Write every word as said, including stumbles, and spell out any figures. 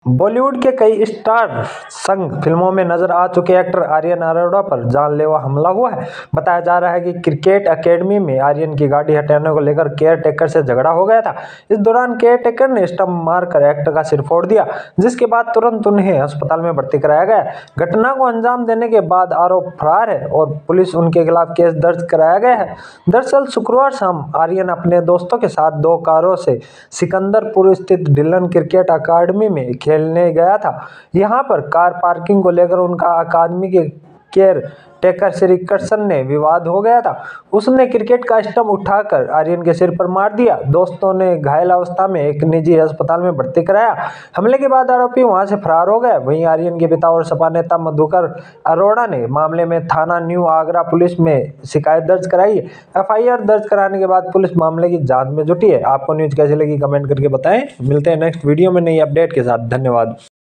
बॉलीवुड के कई स्टार संग फिल्मों में नजर आ चुके एक्टर आर्यन अरोड़ा पर जानलेवा हमला हुआ है। बताया जा रहा है कि क्रिकेट एकेडमी में आर्यन की गाड़ी हटाने को लेकर केयर टेकर से झगड़ा हो गया था। इस दौरान केयर टेकर ने स्टंप मारकर एक्टर का सिर फोड़ दिया, जिसके बाद तुरंत उन्हें अस्पताल में भर्ती कराया गया। घटना को अंजाम देने के बाद आरोप फरार है और पुलिस उनके खिलाफ केस दर्ज कराया गया है। दरअसल शुक्रवार शाम आर्यन अपने दोस्तों के साथ दो कारों से सिकंदरपुर स्थित डिलन क्रिकेट अकादमी में खेलने गया था। यहां पर कार पार्किंग को लेकर उनका अकादमी के केयर टेकर श्री कृष्ण ने विवाद हो गया था। उसने क्रिकेट का स्टंप उठाकर आर्यन के सिर पर मार दिया। दोस्तों ने घायल अवस्था में एक निजी अस्पताल में भर्ती कराया। हमले के बाद आरोपी वहां से फरार हो गए। वहीं आर्यन के पिता और सपा नेता मधुकर अरोड़ा ने मामले में थाना न्यू आगरा पुलिस में शिकायत दर्ज कराई है। एफ आई आर दर्ज कराने के बाद पुलिस मामले की जांच में जुटी है। आपको न्यूज कैसी लगी कमेंट करके बताएं। मिलते हैं नेक्स्ट वीडियो में नई अपडेट के साथ। धन्यवाद।